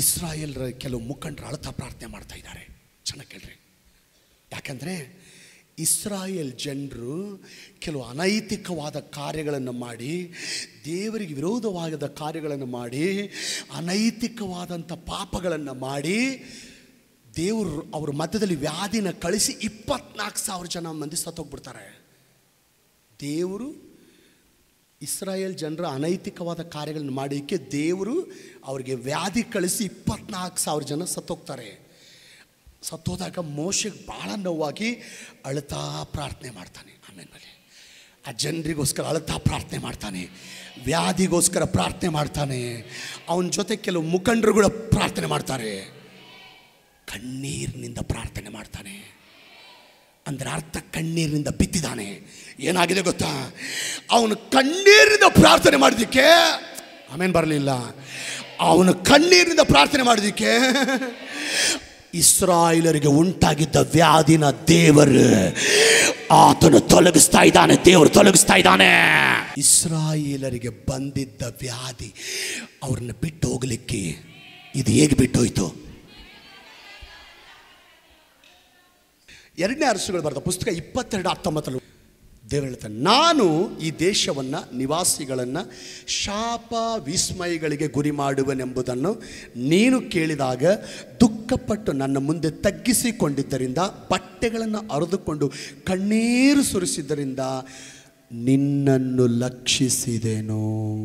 A: ಇಸ್ರಾಯೇಲ್ರ ಕೆಲವು ಮುಖಂಡರು ಅಳ್ತಾ ಪ್ರಾರ್ಥನೆ ಮಾಡ್ತಾ ಇದ್ದಾರೆ. ಚೆನ್ನಾಗಿ ಕೇಳ್ರಿ. ಯಾಕಂದರೆ ಇಸ್ರಾಯೇಲ್ ಜನರು ಕೆಲವು ಅನೈತಿಕವಾದ ಕಾರ್ಯಗಳನ್ನು ಮಾಡಿ, ದೇವರಿಗೆ ವಿರೋಧವಾದ ಕಾರ್ಯಗಳನ್ನು ಮಾಡಿ, ಅನೈತಿಕವಾದಂಥ ಪಾಪಗಳನ್ನು ಮಾಡಿ, ದೇವರು ಅವ್ರ ಮಧ್ಯದಲ್ಲಿ ವ್ಯಾಧಿನ ಕಳಿಸಿ 24,000 ಜನ ಮಂದಿ ಸತ್ತೋಗ್ಬಿಡ್ತಾರೆ. ದೇವರು ಇಸ್ರಾಯೇಲ್ ಜನರ ಅನೈತಿಕವಾದ ಕಾರ್ಯಗಳನ್ನು ಮಾಡೋಕ್ಕೆ ದೇವರು ಅವರಿಗೆ ವ್ಯಾಧಿ ಕಳಿಸಿ 24,000 ಜನ ಸತ್ತೋಗ್ತಾರೆ. ಸತ್ತೋದಾಗ ಮೋಶೆಗೆ ಭಾಳ ನೋವಾಗಿ ಅಳ್ತಾ ಪ್ರಾರ್ಥನೆ ಮಾಡ್ತಾನೆ. ಆಮೇಲೆ ಆ ಜನರಿಗೋಸ್ಕರ ಅಳ್ತಾ ಪ್ರಾರ್ಥನೆ ಮಾಡ್ತಾನೆ, ವ್ಯಾಧಿಗೋಸ್ಕರ ಪ್ರಾರ್ಥನೆ ಮಾಡ್ತಾನೆ. ಅವನ ಜೊತೆ ಕೆಲವು ಮುಖಂಡರು ಕೂಡ ಪ್ರಾರ್ಥನೆ ಮಾಡ್ತಾರೆ. ಕಣ್ಣೀರಿನಿಂದ ಪ್ರಾರ್ಥನೆ ಮಾಡ್ತಾನೆ. ಅಂದರೆ ಅರ್ಥ ಕಣ್ಣೀರಿನಿಂದ ಬಿತ್ತಿದ್ದಾನೆ. ಏನಾಗಿದೆ ಗೊತ್ತಾ, ಅವನು ಕಣ್ಣೀರಿನಿಂದ ಪ್ರಾರ್ಥನೆ ಮಾಡೋದಕ್ಕೆ ಆಮೇಲೆ ಬರಲಿಲ್ಲ. ಅವನು ಕಣ್ಣೀರಿನಿಂದ ಪ್ರಾರ್ಥನೆ ಮಾಡೋದಕ್ಕೆ ಇಸ್ರಾಯೇಲರಿಗೆ ಉಂಟಾಗಿದ್ದ ವ್ಯಾಧಿನ ದೇವರು ಆತನು ತೊಲಗಿಸ್ತಾ ಇದ್ದಾನೆ. ದೇವರು ತೊಲಗಿಸ್ತಾ ಇದ್ದಾನೆ. ಇಸ್ರಾಯೇಲರಿಗೆ ಬಂದಿದ್ದ ವ್ಯಾಧಿ ಅವ್ರನ್ನ ಬಿಟ್ಟು ಹೋಗಲಿಕ್ಕೆ ಇದು ಹೇಗೆ ಬಿಟ್ಟು ಹೋಯ್ತು? 2ನೇ ಅರಸುಗಳು ಬರೆದ ಪುಸ್ತಕ 22:19 ದೇವರು ಹೇಳ್ತಾನೆ, ನಾನು ಈ ದೇಶವನ್ನು ನಿವಾಸಿಗಳನ್ನು ಶಾಪ ವಿಸ್ಮಯಗಳಿಗೆ ಗುರಿ ಮಾಡುವೆನೆಂಬುದನ್ನು ನೀನು ಕೇಳಿದಾಗ ದುಃಖಪಟ್ಟು ನನ್ನ ಮುಂದೆ ತಗ್ಗಿಸಿಕೊಂಡಿದ್ದರಿಂದ, ಬಟ್ಟೆಗಳನ್ನು ಅರೆದುಕೊಂಡು ಕಣ್ಣೀರು ಸುರಿಸಿದ್ದರಿಂದ ನಿನ್ನನ್ನು ಲಕ್ಷಿಸಿದೆನು.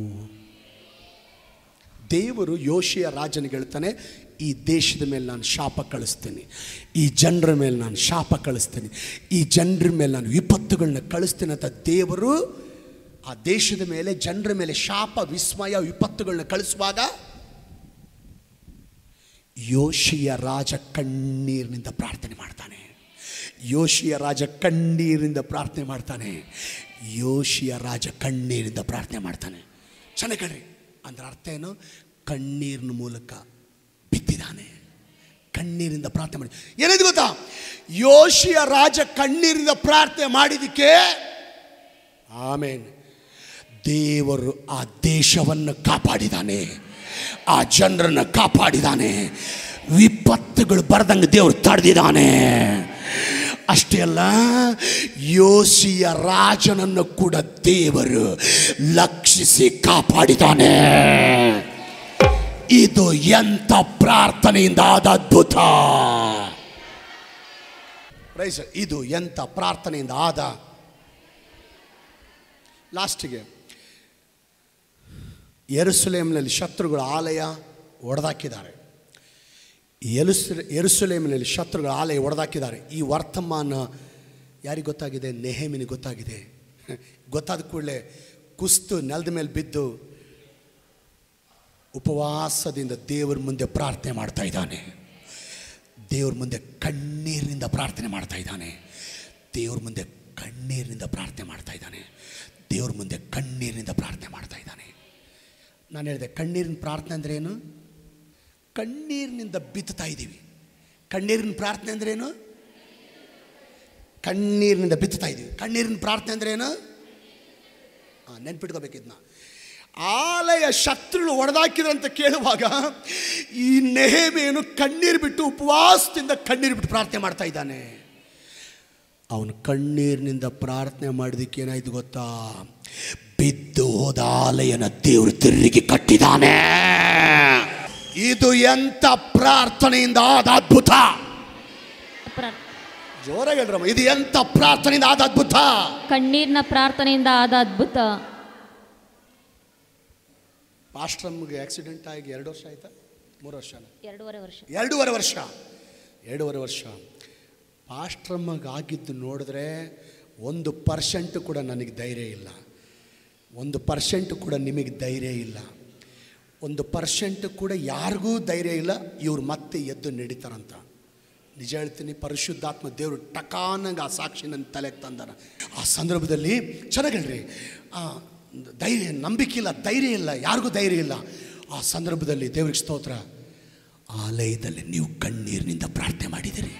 A: ದೇವರು ಯೋಷಿಯ ರಾಜನಿಗೆ ಹೇಳ್ತಾನೆ, ಈ ದೇಶದ ಮೇಲೆ ನಾನು ಶಾಪ ಕಳಿಸ್ತೀನಿ, ಈ ಜನರ ಮೇಲೆ ನಾನು ಶಾಪ ಕಳಿಸ್ತೀನಿ, ಈ ಜನರ ಮೇಲೆ ನಾನು ವಿಪತ್ತುಗಳನ್ನ ಕಳಿಸ್ತೀನಿ ಅಂತ ದೇವರು ಆ ದೇಶದ ಮೇಲೆ, ಜನರ ಮೇಲೆ ಶಾಪ ವಿಸ್ಮಯ ವಿಪತ್ತುಗಳನ್ನ ಕಳಿಸುವಾಗ ಯೋಷಿಯ ರಾಜ ಕಣ್ಣೀರಿನಿಂದ ಪ್ರಾರ್ಥನೆ ಮಾಡ್ತಾನೆ. ಯೋಷಿಯ ರಾಜ ಕಣ್ಣೀರಿನಿಂದ ಪ್ರಾರ್ಥನೆ ಮಾಡ್ತಾನೆ. ಯೋಷಿಯ ರಾಜ ಕಣ್ಣೀರಿನಿಂದ ಪ್ರಾರ್ಥನೆ ಮಾಡ್ತಾನೆ. ಚೆನ್ನಾಗಿ ಕೇಳ್ರಿ. ಅಂದ್ರೆ ಅರ್ಥ ಏನು? ಕಣ್ಣೀರಿನ ಮೂಲಕ ಬಿತ್ತಿದ್ದಾನೆ. ಕಣ್ಣೀರಿಂದ ಪ್ರಾರ್ಥನೆ ಮಾಡಿ. ಏನಿದೆ ಗೊತ್ತಾ, ಯೋಷಿಯ ರಾಜ ಕಣ್ಣೀರಿಂದ ಪ್ರಾರ್ಥನೆ ಮಾಡಿದಕ್ಕೆ ಆಮೇನ್ ದೇವರು ಆ ದೇಶವನ್ನು ಕಾಪಾಡಿದ್ದಾನೆ, ಆ ಜನರನ್ನು ಕಾಪಾಡಿದ್ದಾನೆ. ವಿಪತ್ತುಗಳು ಬರದಂಗೆ ದೇವರು ತಡೆದಿದ್ದಾನೆ. ಅಷ್ಟೇ ಅಲ್ಲ, ಯೋಷಿಯ ರಾಜನನ್ನು ಕೂಡ ದೇವರು ಲಕ್ಷಿಸಿ ಕಾಪಾಡಿದ್ದಾನೆ. ಇದು ಎಂಥ ಪ್ರಾರ್ಥನೆಯಿಂದ ಆದ ಅದ್ಭುತ! ಇದು ಎಂಥ ಪ್ರಾರ್ಥನೆಯಿಂದ ಆದ. ಲಾಸ್ಟಿಗೆ ಯೆರೂಸಲೇಮಿನಲ್ಲಿ ಶತ್ರುಗಳ ಆಲಯ ಒಡೆದಾಕಿದ್ದಾರೆ. ಯೆರೂಸಲೇಮಿನಲ್ಲಿ ಶತ್ರುಗಳ ಆಲಯ ಒಡೆದಾಕಿದ್ದಾರೆ. ಈ ವರ್ತಮಾನ ಯಾರಿಗೆ ಗೊತ್ತಾಗಿದೆ? ನೆಹೆಮೀಯನಿಗೆ ಗೊತ್ತಾಗಿದೆ. ಗೊತ್ತಾದ ಕೂಡಲೇ ಕುಸ್ತು ನೆಲದ ಮೇಲೆ ಬಿದ್ದು ಉಪವಾಸದಿಂದ ದೇವರ ಮುಂದೆ ಪ್ರಾರ್ಥನೆ ಮಾಡ್ತಾ ಇದ್ದಾನೆ. ದೇವ್ರ ಮುಂದೆ ಕಣ್ಣೀರಿನಿಂದ ಪ್ರಾರ್ಥನೆ ಮಾಡ್ತಾ ಇದ್ದಾನೆ. ದೇವ್ರ ಮುಂದೆ ಕಣ್ಣೀರಿನಿಂದ ಪ್ರಾರ್ಥನೆ ಮಾಡ್ತಾ ಇದ್ದಾನೆ. ದೇವ್ರ ಮುಂದೆ ಕಣ್ಣೀರಿನಿಂದ ಪ್ರಾರ್ಥನೆ ಮಾಡ್ತಾ ಇದ್ದಾನೆ. ನಾನು ಹೇಳಿದೆ, ಕಣ್ಣೀರಿನ ಪ್ರಾರ್ಥನೆ ಅಂದ್ರೆ ಏನು? ಕಣ್ಣೀರಿನಿಂದ ಬಿತ್ತುತ್ತಾ ಇದ್ದೀವಿ. ಕಣ್ಣೀರಿನ ಪ್ರಾರ್ಥನೆ ಅಂದ್ರೇನು? ಕಣ್ಣೀರಿನಿಂದ ಬಿತ್ತುತ್ತಾ ಇದ್ದೀವಿ. ಕಣ್ಣೀರಿನ ಪ್ರಾರ್ಥನೆ ಅಂದ್ರೇನು? ನೆನ್ಪಿಟ್ಕೋಬೇಕಿದ್ನ. ಆಲಯ ಶತ್ರುಗಳು ಒಡೆದಾಕಿದ್ರಂತ ಕೇಳುವಾಗ ಈ ನೆಹೆಮೀಯನು ಕಣ್ಣೀರು ಬಿಟ್ಟು ಉಪವಾಸದಿಂದ ಕಣ್ಣೀರು ಬಿಟ್ಟು ಪ್ರಾರ್ಥನೆ ಮಾಡ್ತಾ ಇದ್ದಾನೆ. ಅವನು ಕಣ್ಣೀರಿನಿಂದ ಪ್ರಾರ್ಥನೆ ಮಾಡೋದಕ್ಕೆ ಏನಾಯ್ತು ಗೊತ್ತಾ? ಬಿದ್ದು ಹೋದ ಆಲಯನ ದೇವರು ತಿರುಗಿ ಕಟ್ಟಿದ್ದಾನೆ. ಇದು ಎಂಥ ಪ್ರಾರ್ಥನೆಯಿಂದ ಆದ ಅದ್ಭುತ! ಜೋರಾಗಿ ಹೇಳ್ರಮ್ಮ, ಇದು ಎಂಥ ಪ್ರಾರ್ಥನೆಯಿಂದ ಆದ ಅದ್ಭುತ!
B: ಕಣ್ಣೀರಿನ ಪ್ರಾರ್ಥನೆಯಿಂದ ಆದ ಅದ್ಭುತ.
A: ಪಾಸ್ಟ್ರಮ್ಗೆ ಆಕ್ಸಿಡೆಂಟ್ ಆಗಿ 2 ವರ್ಷ ಆಯ್ತಾ? 3 ವರ್ಷ? 2.5 ವರ್ಷ. ಪಾಸ್ಟ್ರಮ್ಮಗೆ ಆಗಿದ್ದು ನೋಡಿದ್ರೆ 1% ಕೂಡ ನನಗೆ ಧೈರ್ಯ ಇಲ್ಲ. 1% ಕೂಡ ನಿಮಗೆ ಧೈರ್ಯ ಇಲ್ಲ. 1% ಕೂಡ ಯಾರಿಗೂ ಧೈರ್ಯ ಇಲ್ಲ ಇವ್ರು ಮತ್ತೆ ಎದ್ದು ನಡೀತಾರಂತ. ನಿಜ ಹೇಳ್ತೀನಿ, ಪರಿಶುದ್ಧಾತ್ಮ ದೇವರು ಟಕಾನಂಗೆ ಆ ಸಾಕ್ಷಿ ನನ್ನ ತಲೆಗೆ ತಂದಾರ. ಆ ಸಂದರ್ಭದಲ್ಲಿ ಚೆನ್ನಾಗಿ ಹೇಳ್ರಿ, ಧೈರ್ಯ, ನಂಬಿಕೆ ಇಲ್ಲ, ಧೈರ್ಯ ಇಲ್ಲ, ಯಾರಿಗೂ ಧೈರ್ಯ ಇಲ್ಲ. ಆ ಸಂದರ್ಭದಲ್ಲಿ ದೇವ್ರಿಗೆ ಸ್ತೋತ್ರ, ಆಲಯದಲ್ಲಿ ನೀವು ಕಣ್ಣೀರಿನಿಂದ ಪ್ರಾರ್ಥನೆ ಮಾಡಿದಿರಿ.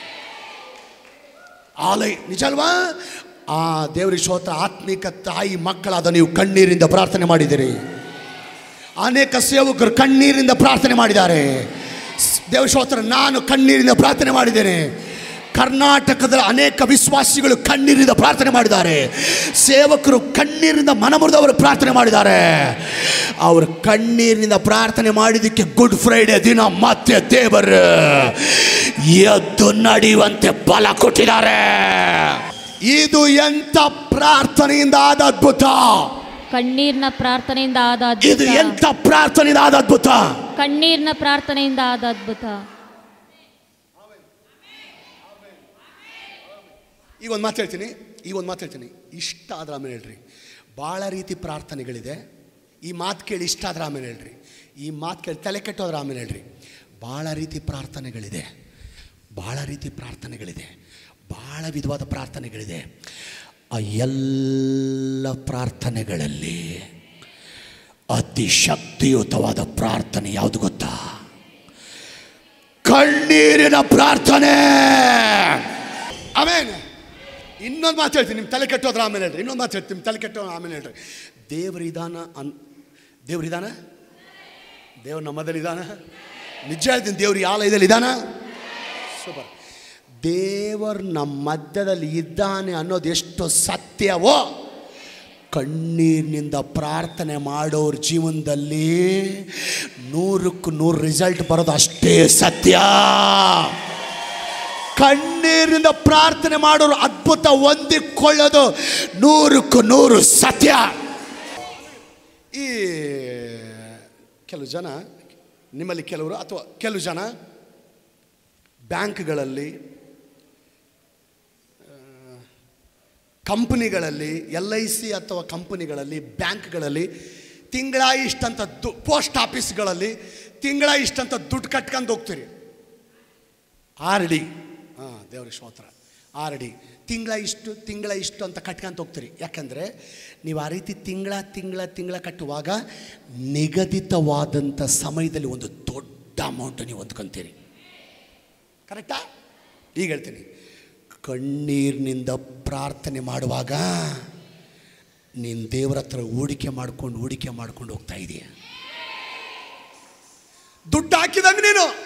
A: ಆಲಯ ನಿಜ ಅಲ್ವಾ? ಆ ದೇವರಿಗೆ ಸ್ತೋತ್ರ. ಆತ್ಮಿಕ ತಾಯಿ ಮಕ್ಕಳಾದ ನೀವು ಕಣ್ಣೀರಿಂದ ಪ್ರಾರ್ಥನೆ ಮಾಡಿದಿರಿ. ಅನೇಕ ಸೇವಕರು ಕಣ್ಣೀರಿಂದ ಪ್ರಾರ್ಥನೆ ಮಾಡಿದ್ದಾರೆ. ದೇವರ ಸ್ತೋತ್ರ. ನಾನು ಕಣ್ಣೀರಿಂದ ಪ್ರಾರ್ಥನೆ ಮಾಡಿದ್ದೇನೆ. ಕರ್ನಾಟಕದ ಅನೇಕ ವಿಶ್ವಾಸಿಗಳು ಕಣ್ಣೀರಿಂದ ಪ್ರಾರ್ಥನೆ ಮಾಡಿದ್ದಾರೆ. ಸೇವಕರು ಕಣ್ಣೀರಿಂದ ಮನಮುರಿದವರು ಪ್ರಾರ್ಥನೆ ಮಾಡಿದ್ದಾರೆ. ಅವರು ಕಣ್ಣೀರಿನಿಂದ ಪ್ರಾರ್ಥನೆ ಮಾಡಿದ್ದಕ್ಕೆ ಗುಡ್ ಫ್ರೈಡೆ ದಿನ ಮತ್ತೆ ದೇವರು ಎದ್ದು ನಡೆಯುವಂತೆ ಬಲ ಕೊಟ್ಟಿದ್ದಾರೆ. ಇದು ಎಂತ ಪ್ರಾರ್ಥನೆಯಿಂದ ಆದ ಅದ್ಭುತ!
B: ಕಣ್ಣೀರಿನ ಪ್ರಾರ್ಥನೆಯಿಂದ ಆದ ಅದ್ಭುತ.
A: ಇದು ಎಂತ ಪ್ರಾರ್ಥನೆಯಿಂದ ಆದ ಅದ್ಭುತ!
B: ಕಣ್ಣೀರಿನ ಪ್ರಾರ್ಥನೆಯಿಂದ ಆದ ಅದ್ಭುತ.
A: ಈಗ ಒಂದು ಮಾತು ಹೇಳ್ತೀನಿ. ಇಷ್ಟ ಆದ್ರೆ ಆಮೇಲೆ ಹೇಳ್ರಿ. ಭಾಳ ರೀತಿ ಪ್ರಾರ್ಥನೆಗಳಿದೆ. ಈ ಮಾತು ಕೇಳಿ ಇಷ್ಟ ಆದ್ರೆ ಆಮೇಲೆ ಹೇಳ್ರಿ. ಈ ಮಾತು ಕೇಳಿ ತಲೆ ಕೆಟ್ಟೋದ್ರೆ ಆಮೇಲೆ ಹೇಳ್ರಿ. ಭಾಳ ರೀತಿ ಪ್ರಾರ್ಥನೆಗಳಿದೆ. ಭಾಳ ವಿಧವಾದ ಪ್ರಾರ್ಥನೆಗಳಿದೆ. ಆ ಎಲ್ಲ ಪ್ರಾರ್ಥನೆಗಳಲ್ಲಿ ಅತಿ ಶಕ್ತಿಯುತವಾದ ಪ್ರಾರ್ಥನೆ ಯಾವುದು ಗೊತ್ತಾ? ಕಣ್ಣೀರಿನ ಪ್ರಾರ್ಥನೆ. ಆಮೇಲೆ ಇನ್ನೊಂದು ಮಾತು ಹೇಳ್ತೀನಿ, ನಿಮ್ಮ ತಲೆ ಕೆಟ್ಟೋದ್ರ ಆಮೇಲೆ ಹೇಳ್ರಿ. ಇನ್ನೊಂದು ಮಾತು ಹೇಳ್ತೀನಿ, ತಲೆ ಕೆಟ್ಟೋದ್ರ ಆಮೇಲೆ ಹೇಳ್ರಿ. ದೇವರಿದಾನ ದೇವ್ರು ನಮ್ಮದಲ್ಲಿದ್ದಾನ. ನಿಜ ಹೇಳ್ತೀನಿ, ದೇವ್ರು ಯಾವ ಆಲಯದಲ್ಲಿ ಇದ್ದಾನ? ಸೂಪರ್. ದೇವರು ನಮ್ಮ ಮಧ್ಯದಲ್ಲಿ ಇದ್ದಾನೆ ಅನ್ನೋದು ಎಷ್ಟು ಸತ್ಯವೋ, ಕಣ್ಣೀರಿನಿಂದ ಪ್ರಾರ್ಥನೆ ಮಾಡೋರ ಜೀವನದಲ್ಲಿ 100ಕ್ಕೆ 100 ರಿಸಲ್ಟ್ ಬರೋದು ಅಷ್ಟೇ ಸತ್ಯ. ಕಣ್ಣೀರಿನಿಂದ ಪ್ರಾರ್ಥನೆ ಮಾಡೋರು ಅದ್ಭುತ ಹೊಂದಿಕೊಳ್ಳೋದು 100ಕ್ಕೆ 100 ಸತ್ಯ. ಈ ಕೆಲವು ಜನ, ನಿಮ್ಮಲ್ಲಿ ಕೆಲವರು ಅಥವಾ ಕೆಲವು ಜನ ಬ್ಯಾಂಕ್ಗಳಲ್ಲಿ, ಕಂಪನಿಗಳಲ್ಲಿ, LIC ಅಥವಾ ಕಂಪನಿಗಳಲ್ಲಿ, ಬ್ಯಾಂಕ್ಗಳಲ್ಲಿ ತಿಂಗಳ ಇಷ್ಟಂತ ಪೋಸ್ಟ್ ಆಫೀಸ್ಗಳಲ್ಲಿ ತಿಂಗಳ ಇಷ್ಟಂತ ದುಡ್ಡು ಕಟ್ಕೊಂಡು ಹೋಗ್ತೀರಿ. RD, ದೇವ್ರ ಸ್ತೋತ್ರ, RD ತಿಂಗಳ ಇಷ್ಟು ಅಂತ ಕಟ್ಕೊಂತ ಹೋಗ್ತೀರಿ. ಯಾಕಂದರೆ ನೀವು ಆ ರೀತಿ ತಿಂಗಳ ಕಟ್ಟುವಾಗ ನಿಗದಿತವಾದಂಥ ಸಮಯದಲ್ಲಿ ಒಂದು ದೊಡ್ಡ ಅಮೌಂಟ್ ನೀವು ಹೊಂದ್ಕೊಂತೀರಿ. ಕರೆಕ್ಟಾ? ಈಗ ಹೇಳ್ತೀನಿ, ಕಣ್ಣೀರಿನಿಂದ ಪ್ರಾರ್ಥನೆ ಮಾಡುವಾಗ ನೀನು ದೇವರ ಹತ್ರ ಹೂಡಿಕೆ ಮಾಡ್ಕೊಂಡು ಹೋಗ್ತಾ ಇದೀಯ. ದುಡ್ಡು ಹಾಕಿದಂಗೆ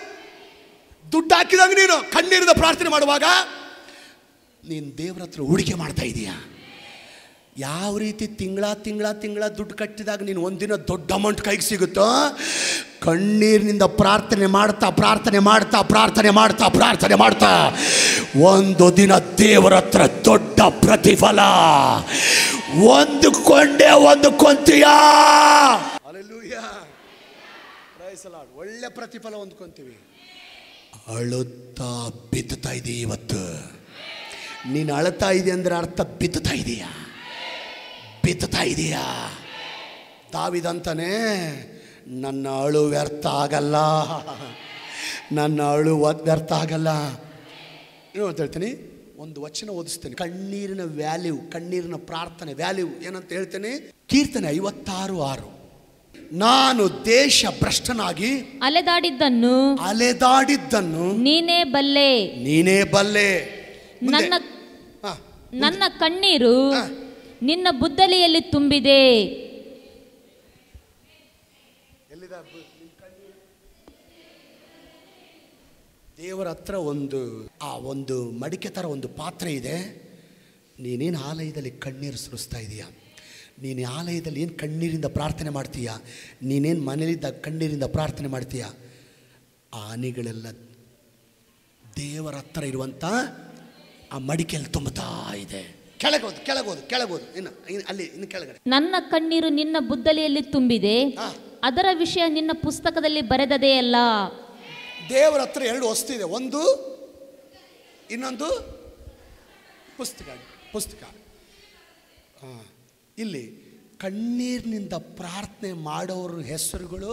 A: ನೀನು ಕಣ್ಣೀರಿನಿಂದ ಪ್ರಾರ್ಥನೆ ಮಾಡುವಾಗ ನೀನು ದೇವರ ಹತ್ರ ಹೂಡಿಕೆ ಮಾಡ್ತಾ ಇದೀಯ. ಯಾವ ರೀತಿ ತಿಂಗಳ ದುಡ್ಡು ಕಟ್ಟಿದಾಗ ನೀನು ಒಂದಿನ ದೊಡ್ಡ ಅಮೌಂಟ್ ಕೈಗೆ ಸಿಗುತ್ತೋ, ಕಣ್ಣೀರಿನಿಂದ ಪ್ರಾರ್ಥನೆ ಮಾಡ್ತಾ ಒಂದು ದಿನ ದೇವರ ಹತ್ರ ದೊಡ್ಡ ಪ್ರತಿಫಲ ಹೊಂದ್ಕೊಂತೀಯ. Hallelujah, praise the lord. ಒಳ್ಳೆ ಪ್ರತಿಫಲ ಹೊಂದ್ಕೊಂತೀವಿ. ಅಳುತ್ತಾ ಬಿತ್ತುತ್ತಾ ಇದೀಯ. ಇವತ್ತು ನೀನು ಅಳುತ್ತಾ ಇದೆಯಾ ಅಂದರೆ ಅರ್ಥ ಬಿತ್ತುತ್ತಾ ಇದೀಯಾ. ದಾವಿದಂತಾನೆ, ನನ್ನ ಅಳು ವ್ಯರ್ಥ ಆಗಲ್ಲ. ಏನು ಅಂತ ಹೇಳ್ತೀನಿ, ಒಂದು ವಚನ ಓದಿಸ್ತೇನೆ. ಕಣ್ಣೀರಿನ ಪ್ರಾರ್ಥನೆ ವ್ಯಾಲ್ಯೂ ಏನಂತ ಹೇಳ್ತೇನೆ. ಕೀರ್ತನೆ 56:6. ನಾನು ದೇಶ ಭ್ರಷ್ಟನಾಗಿ ಅಲೆದಾಡಿದ್ದನ್ನು
B: ನೀನೇ ಬಲ್ಲೆ. ನನ್ನ ಕಣ್ಣೀರು ನಿನ್ನ ಬುದ್ದಲಿಯಲ್ಲಿ ತುಂಬಿದೆ.
A: ದೇವರ ಹತ್ರ ಒಂದು ಮಡಿಕೆ ಥರ ಒಂದು ಪಾತ್ರೆ ಇದೆ. ನೀನೇನು ಆಲಯದಲ್ಲಿ ಕಣ್ಣೀರು ಸುರಿಸ್ತಾ ಇದೀಯ? ನೀನು ಆಲಯದಲ್ಲಿ ಏನು ಕಣ್ಣೀರಿಂದ ಪ್ರಾರ್ಥನೆ ಮಾಡ್ತೀಯ? ನೀನೇನು ಮನೆಯಲ್ಲಿದ್ದಾಗ ಕಣ್ಣೀರಿಂದ ಪ್ರಾರ್ಥನೆ ಮಾಡ್ತೀಯ? ಆ ಹನಿಗಳೆಲ್ಲ ದೇವರ ಹತ್ರ ಇರುವಂಥ ಆ ಮಡಿಕೆಯಲ್ಲಿ ತುಂಬುತ್ತಾ ಇದೆ. ಕೆಳಗೋದು ಇನ್ನು ಕೆಳಗಡೆ.
B: ನನ್ನ ಕಣ್ಣೀರು ನಿನ್ನ ಬುದ್ದಲಿಯಲ್ಲಿ ತುಂಬಿದೆ, ಅದರ ವಿಷಯ ನಿನ್ನ ಪುಸ್ತಕದಲ್ಲಿ ಬರೆದದೇ ಅಲ್ಲ.
A: ದೇವರ ಹತ್ರ 2 ವಸ್ತು ಇದೆ. ಒಂದು, ಇನ್ನೊಂದು ಪುಸ್ತಕ. ಇಲ್ಲಿ ಕಣ್ಣೀರಿನಿಂದ ಪ್ರಾರ್ಥನೆ ಮಾಡೋರ ಹೆಸರುಗಳು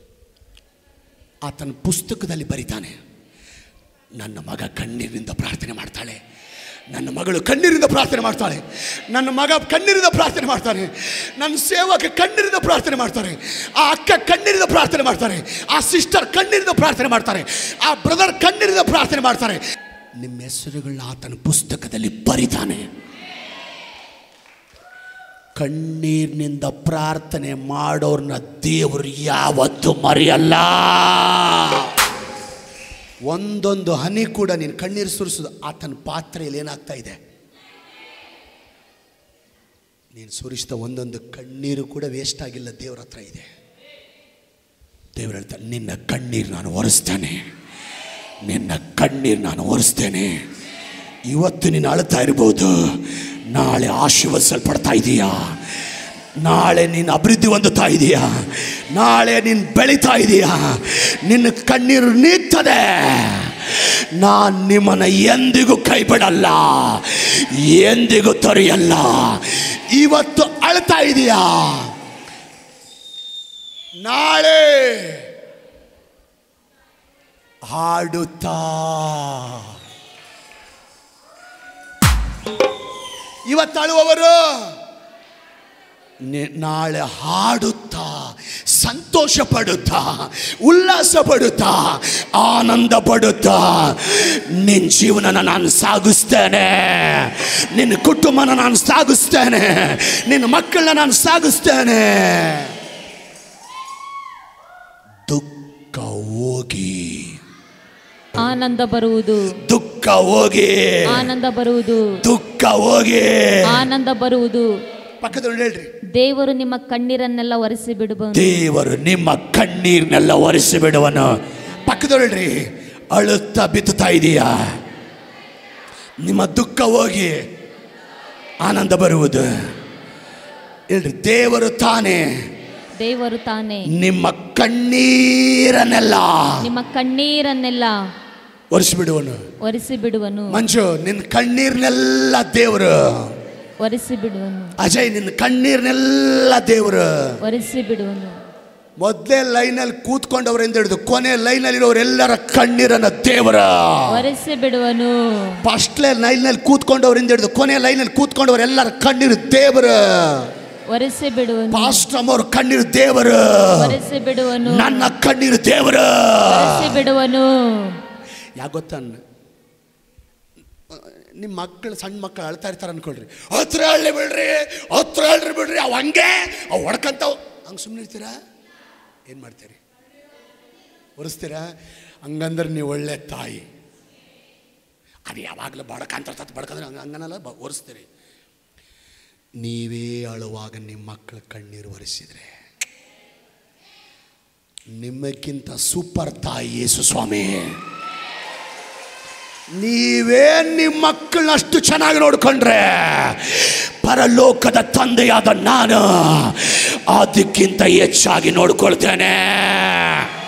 A: ಆತನ ಪುಸ್ತಕದಲ್ಲಿ ಬರೀತಾನೆ. ನನ್ನ ಮಗ ಕಣ್ಣೀರಿನಿಂದ ಪ್ರಾರ್ಥನೆ ಮಾಡ್ತಾಳೆ, ನನ್ನ ಮಗಳು ಕಣ್ಣೀರಿಂದ ಪ್ರಾರ್ಥನೆ ಮಾಡ್ತಾಳೆ, ನನ್ನ ಮಗ ಕಣ್ಣೀರಿಂದ ಪ್ರಾರ್ಥನೆ ಮಾಡ್ತಾನೆ, ನನ್ನ ಸೇವಕ ಕಣ್ಣೀರಿಂದ ಪ್ರಾರ್ಥನೆ ಮಾಡ್ತಾರೆ, ಆ ಅಕ್ಕ ಕಣ್ಣೀರಿಂದ ಪ್ರಾರ್ಥನೆ ಮಾಡ್ತಾರೆ, ಆ ಸಿಸ್ಟರ್ ಕಣ್ಣೀರಿಂದ ಪ್ರಾರ್ಥನೆ ಮಾಡ್ತಾರೆ, ಆ ಬ್ರದರ್ ಕಣ್ಣೀರಿಂದ ಪ್ರಾರ್ಥನೆ ಮಾಡ್ತಾರೆ. ನಿಮ್ಮ ಹೆಸರುಗಳನ್ನ ಆತನ ಪುಸ್ತಕದಲ್ಲಿ ಬರಿತಾನೆ. ಕಣ್ಣೀರಿನಿಂದ ಪ್ರಾರ್ಥನೆ ಮಾಡೋರ್ನ ದೇವರು ಯಾವತ್ತೂ ಮರೆಯಲ್ಲ. ಒಂದೊಂದು ಹನಿ ಕೂಡ ನೀನು ಕಣ್ಣೀರು ಸುರಿಸೋದು ಆತನ ಪಾತ್ರೆಯಲ್ಲಿ ಏನಾಗ್ತಾ ಇದೆ? ನೀನು ಸುರಿಸಿದ ಒಂದೊಂದು ಕಣ್ಣೀರು ಕೂಡ ವೇಸ್ಟ್ ಆಗಿಲ್ಲ, ದೇವ್ರ ಹತ್ರ ಇದೆ. ದೇವ್ರು ಹೇಳ್ತಾನೆ, ನಿನ್ನ ಕಣ್ಣೀರು ನಾನು ಒರೆಸ್ತೇನೆ, ನಿನ್ನ ಕಣ್ಣೀರು ನಾನು ಒರೆಸ್ತೇನೆ. ಇವತ್ತು ನೀನು ಅಳ್ತಾ ಇರ್ಬೋದು, ನಾಳೆ ಆಶೀರ್ವದಿಸಲ್ಪಡ್ತಾ ಇದೀಯಾ, ನಾಳೆ ನೀನು ಅಭಿವೃದ್ಧಿ ಹೊಂದುತ್ತಾ ಇದೀಯಾ, ನಾಳೆ ನೀನು ಬೆಳೀತಾ ಇದೀಯಾ, ನಿನ್ನ ಕಣ್ಣೀರು ನೀಗ್ತದೆ. ನಾನು ನಿಮ್ಮನ್ನು ಎಂದಿಗೂ ಕೈ ಬಿಡಲ್ಲ, ಎಂದಿಗೂ ತೊರೆಯಲ್ಲ. ಇವತ್ತು ಅಳ್ತಾ ಇದೀಯಾ, ನಾಳೆ ಹಾಡುತ್ತಾ, ಇವತ್ತು ಅಳುವವರು ನಾಳೆ ಹಾಡುತ್ತಾ, ಸಂತೋಷ ಪಡುತ್ತಾ, ಉಲ್ಲಾಸ ಪಡುತ್ತಾ, ಆನಂದ ಪಡುತ್ತಾ ನಿನ್ನ ಜೀವನನ ನಾನು ಸಾಗಿಸ್ತೇನೆ, ನಿನ್ನ ಕುಟುಂಬನ ನಾನು ಸಾಗಿಸ್ತೇನೆ, ನಿನ್ನ ಮಕ್ಕಳನ್ನ ನಾನು ಸಾಗಿಸ್ತೇನೆ. ದುಃಖ ಹೋಗಿ
B: ಆನಂದ ಬರುವುದು,
A: ದುಃಖ ಹೋಗಿ
B: ಆನಂದ ಬರುವುದು,
A: ದುಃಖ ಹೋಗಿ
B: ಆನಂದ ಬರುವುದು.
A: ಪಕ್ಕದವ್ರು ಹೇಳ್ರಿ,
B: ದೇವರು ನಿಮ್ಮ ಕಣ್ಣೀರನ್ನೆಲ್ಲ ಒರೆಸಿ ಬಿಡುವನು.
A: ದೇವರು ನಿಮ್ಮ ಕಣ್ಣೀರನ್ನೆಲ್ಲ ಒರೆಸಿ ಬಿಡುವನು. ಪಕ್ಕದವ್ರು ಹೇಳ್ರಿ, ಅಳುತ್ತಾ ಬಿತ್ತುತ್ತಾ ಇದೀಯಾ, ನಿಮ್ಮ ದುಃಖ ಹೋಗಿ ಆನಂದ ಬರುವುದು. ಹೇಳ್ರಿ, ದೇವರು ತಾನೇ,
B: ದೇವರು ತಾನೇ
A: ನಿಮ್ಮ ಕಣ್ಣೀರನ್ನೆಲ್ಲ,
B: ನಿಮ್ಮ ಕಣ್ಣೀರನ್ನೆಲ್ಲ
A: ಒರೆಸಿಬಿಡುವನು,
B: ಒರೆಸಿಬಿಡುವನು.
A: ಮಂಜು, ನಿನ್ನ ಕಣ್ಣೀರ್ನೆಲ್ಲ ದೇವರು
B: ಒರೆಸಿಬಿಡುವನು.
A: ಅಜಯ್, ನಿನ್ನ ಕಣ್ಣೀರ್ನೆಲ್ಲ ದೇವರು
B: ಒರೆಸಿಬಿಡುವನು.
A: ಮೊದಲೇ ಲೈನಲ್ಲಿ ಕೂತ್ಕೊಂಡವರಿಂದ ಹಿಡಿದು ಕೊನೆ ಲೈನಲ್ಲಿ ಇರೋರೆಲ್ಲರ ಕಣ್ಣೀರನ್ನ ದೇವರ
B: ಒರೆಸಿಬಿಡುವನು.
A: ಫಸ್ಟ್ ಲೈನಲ್ಲಿ ಕೂತ್ಕೊಂಡವರಿಂದ ಹಿಡಿದು ಕೊನೆ ಲೈನಲ್ಲಿ ಕೂತ್ಕೊಂಡವರೆಲ್ಲರ ಕಣ್ಣೀರು ದೇವರು
B: ಒರೆಸಿಬಿಡುವನು.
A: ಪಾಸ್ಟರ್ ಅವ್ರ ಕಣ್ಣೀರು ದೇವರು
B: ಒರೆಸಿಬಿಡುವನು.
A: ನನ್ನ ಕಣ್ಣೀರು ದೇವರು
B: ಒರೆಸಿಬಿಡುವನು.
A: ಯಾಕೆ ಗೊತ್ತಾ, ನಿಮ್ಮ ಮಕ್ಕಳು, ಸಣ್ಣ ಮಕ್ಕಳು ಅಳ್ತಾ ಇರ್ತಾರೆ ಅನ್ಕೊಳ್ರಿ, ಹತ್ರ ಹಳ್ಳಿ ಬಿಡ್ರಿ, ಹತ್ರ ಹಳ್ಳಿ ಬಿಡ್ರಿ, ಅವು ಹಂಗೆ ಅವು ಹೊಡ್ಕಂತಾವ್, ಹಂಗೆ ಸುಮ್ಮನೆ ಇರ್ತೀರಾ? ಏನು ಮಾಡ್ತೀರಿ? ಒರೆಸ್ತೀರಾ? ಹಂಗಂದ್ರೆ ನೀವು ಒಳ್ಳೆ ತಾಯಿ. ಅದು ಯಾವಾಗಲೂ ಬಡ್ಕಂತ ಬಡ್ಕಂದ್ರೆ ಹಂಗನಲ್ಲ, ಒರೆಸ್ತೀರಿ. ನೀವೇ ಅಳುವಾಗ ನಿಮ್ಮ ಮಕ್ಕಳ ಕಣ್ಣೀರು ಒರೆಸಿದ್ರೆ ನಿಮ್ಮಕ್ಕಿಂತ ಸೂಪರ್ ತಾಯಿ ಯೇಸು ಸ್ವಾಮಿ. ನೀವೇ ನಿಮ್ಮ ಮಕ್ಕಳನ್ನ ಅಷ್ಟು ಚೆನ್ನಾಗಿ ನೋಡ್ಕೊಂಡ್ರೆ ಪರಲೋಕದ ತಂದೆಯಾದ ನಾನು ಅದಕ್ಕಿಂತ ಹೆಚ್ಚಾಗಿ ನೋಡ್ಕೊಳ್ತೇನೆ.